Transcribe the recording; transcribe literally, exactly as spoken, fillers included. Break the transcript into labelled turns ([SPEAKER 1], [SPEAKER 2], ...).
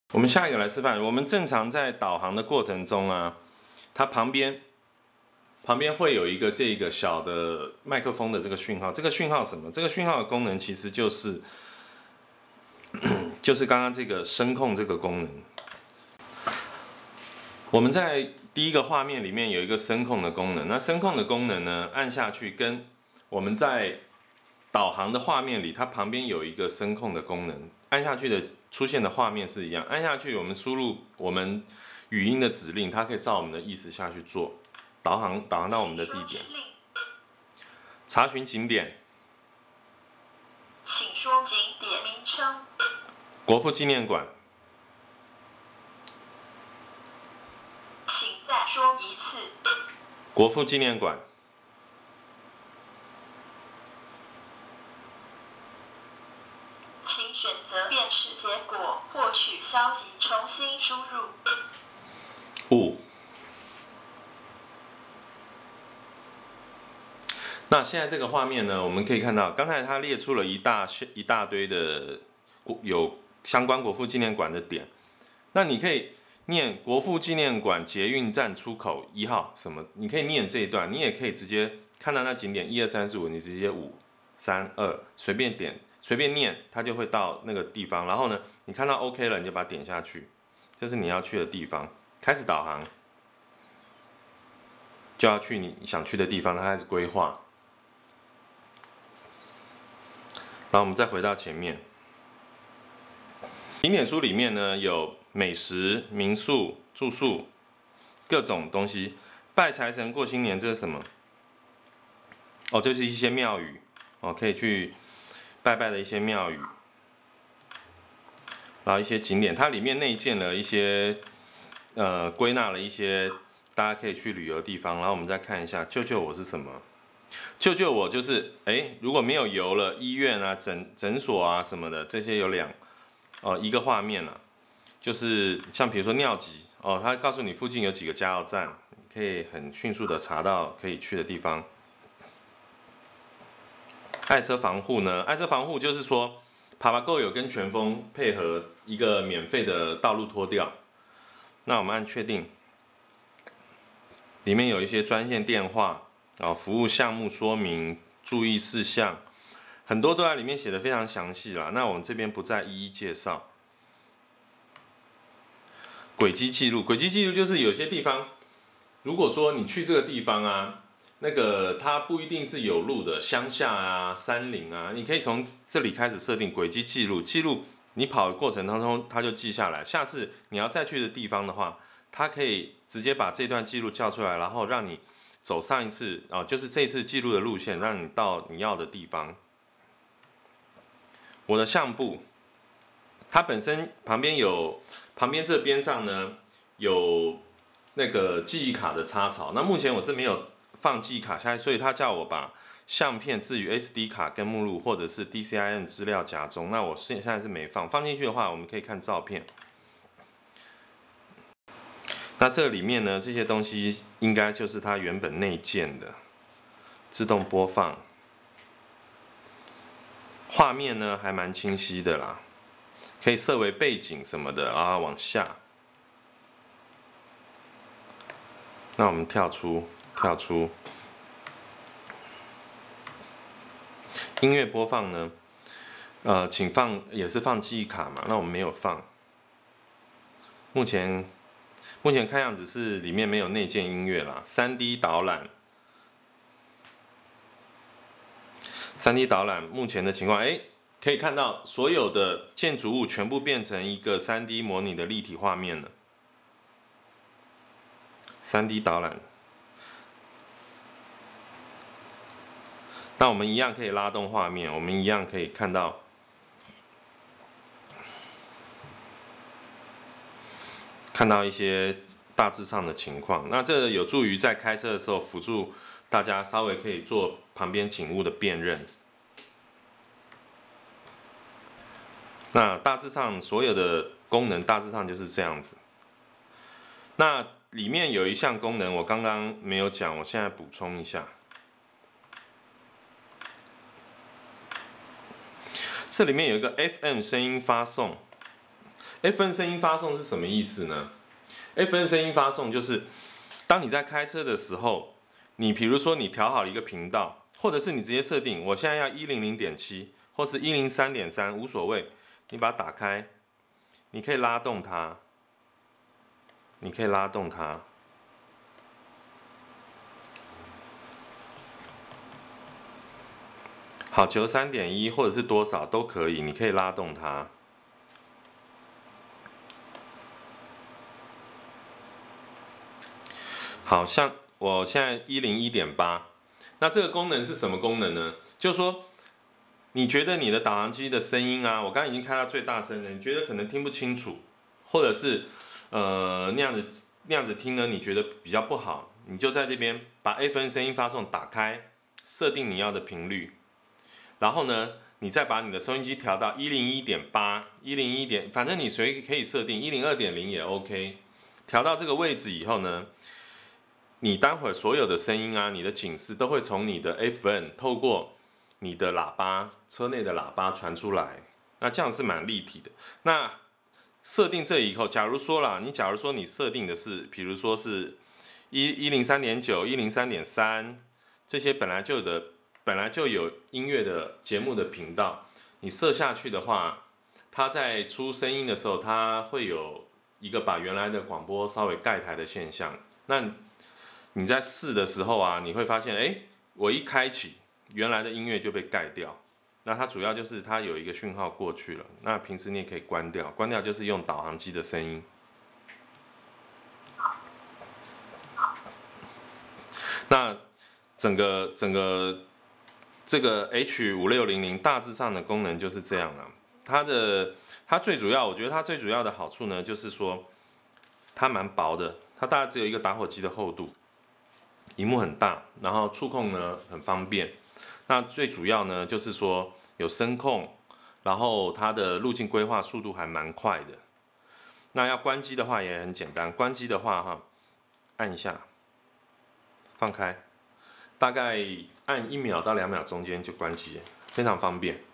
[SPEAKER 1] 我们下一个来示范。我们正常在导航的过程中啊，它旁边旁边会有一个这个小的麦克风的这个讯号。这个讯号什么？这个讯号的功能其实就是就是刚刚这个声控这个功能。我们在第一个画面里面有一个声控的功能。那声控的功能呢，按下去跟我们在导航的画面里，它旁边有一个声控的功能，按下去的出现的画面是一样。按下去，我们输入我们语音的指令，它可以照我们的意思下去做，导航导航到我们的地点。查询景点，
[SPEAKER 2] 请说景点名称。
[SPEAKER 1] 国父纪念馆，
[SPEAKER 2] 请再说一次。
[SPEAKER 1] 国父纪念馆。
[SPEAKER 2] 请选择辨识结果或取消及重新输入。
[SPEAKER 1] 五。那现在这个画面呢，我们可以看到，刚才它列出了一大一大堆的有相关国父纪念馆的点。那你可以念国父纪念馆捷运站出口一号什么，你可以念这一段，你也可以直接看到那景点一二三四五，你直接五三二随便点。随便念，它就会到那个地方。然后呢，你看到 OK 了，你就把它点下去，这是你要去的地方。开始导航，就要去你想去的地方，它开始规划。然后我们再回到前面，景点书里面呢有美食、民宿、住宿各种东西。拜财神、过新年，这是什么？哦，就是一些庙宇哦，可以去拜拜的一些庙宇，然后一些景点，它里面内建了一些，呃，归纳了一些大家可以去旅游的地方。然后我们再看一下，救救我是什么？救救我就是，哎，如果没有油了，医院啊、诊诊所啊什么的，这些有两，哦、呃，一个画面啊，就是像比如说尿急哦，它告诉你附近有几个加油站，可以很迅速的查到可以去的地方。爱车防护呢？爱车防护就是说 ，Papago 有跟全峰配合一个免费的道路拖吊。那我们按确定，里面有一些专线电话啊、服务项目说明、注意事项，很多都在里面写的非常详细啦。那我们这边不再一一介绍。轨迹记录，轨迹记录就是有些地方，如果说你去这个地方啊。那个它不一定是有路的，乡下啊、山林啊，你可以从这里开始设定轨迹记录，记录你跑的过程当中，它就记下来。下次你要再去的地方的话，它可以直接把这段记录叫出来，然后让你走上一次啊、哦，就是这次记录的路线，让你到你要的地方。我的相簿，它本身旁边有，旁边这边上呢有那个记忆卡的插槽，那目前我是没有放记忆卡下去，所以他叫我把相片置于 S D 卡跟目录或者是 D C I N 资料夹中。那我现在是没放，放进去的话，我们可以看照片。那这里面呢，这些东西应该就是它原本内建的，自动播放，画面呢还蛮清晰的啦，可以设为背景什么的，然后往下。那我们跳出。跳出音乐播放呢？呃，请放也是放记忆卡嘛？那我们没有放。目前目前看样子是里面没有内建音乐啦。三 D 导览，三 D 导览目前的情况，哎，可以看到所有的建筑物全部变成一个三 D 模拟的立体画面了。三 D 导览。那我们一样可以拉动画面，我们一样可以看到，看到一些大致上的情况。那这有助于在开车的时候辅助大家稍微可以做旁边景物的辨认。那大致上所有的功能大致上就是这样子。那里面有一项功能我刚刚没有讲，我现在补充一下。这里面有一个 F M 声音发送， F N 声音发送是什么意思呢 ？F N 声音发送就是当你在开车的时候，你比如说你调好了一个频道，或者是你直接设定，我现在要一零零点七或是一零三点三无所谓，你把它打开，你可以拉动它，你可以拉动它。好，九十三点一或者是多少都可以，你可以拉动它。好像我现在一零一点八，那这个功能是什么功能呢？就是说，你觉得你的导航机的声音啊，我刚刚已经开到最大声了，你觉得可能听不清楚，或者是呃那样子那样子听呢，你觉得比较不好，你就在这边把 F N 声音发送打开，设定你要的频率。然后呢，你再把你的收音机调到一零一点八、一零一点，反正你随可以设定一零二点零也 OK。调到这个位置以后呢，你待会儿所有的声音啊，你的警示都会从你的 F N 透过你的喇叭、车内的喇叭传出来。那这样是蛮立体的。那设定这以后，假如说啦，你假如说你设定的是，比如说是一一零三点九、一零三点三这些本来就有的。本来就有音乐的节目的频道，你设下去的话，它在出声音的时候，它会有一个把原来的广播稍微盖台的现象。那你在试的时候啊，你会发现，哎，我一开启，原来的音乐就被盖掉。那它主要就是它有一个讯号过去了。那平时你也可以关掉，关掉就是用导航机的声音。那整个整个。这个 H 五六零零 大致上的功能就是这样啊，它的它最主要，我觉得它最主要的好处呢，就是说它蛮薄的，它大概只有一个打火机的厚度，萤幕很大，然后触控呢很方便。那最主要呢就是说有声控，然后它的路径规划速度还蛮快的。那要关机的话也很简单，关机的话哈，按一下，放开。大概按一秒到两秒中间就关机，非常方便。